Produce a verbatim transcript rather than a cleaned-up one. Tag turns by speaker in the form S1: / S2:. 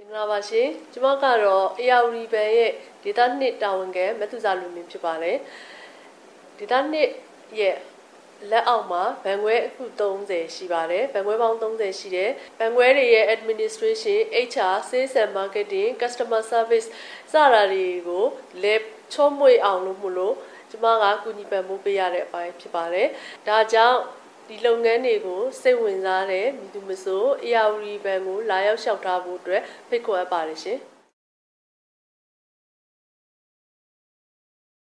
S1: င်္ဂလာပါရှင်ကျမကတော့ A R D ဘဏ်ရဲ့ဒေတာနှစ်တာဝန်ခံမတူစာလူမင်းဖြစ်ပါတယ်ဒေတာနှစ်ရဲ့လက်အောက်မှာဘဏ်ခွဲအခုthirtyရှိပါတယ်ဘဏ်ခွဲပေါင်းthirtyရှိတယ်ဘဏ်ခွဲတွေရဲ့ administration H R sales and marketing customer service စတာတွေကိုလက်ချောမွေအောင်လို့မလို့ကျမကကူညီပံ့ပိုးပေးရတဲ့အပိုင်းဖြစ်ပါတယ်ဒါကြောင့်ဒီလုပ်ငန်းတွေကိုစိတ်ဝင်စားတဲ့မိသူမဆို A R D ဘဏ်ကိုလာရောက်လျှောက်ထားဖို့အတွက်ဖိတ်ခေါ်အပ်ပါတယ်ရှင်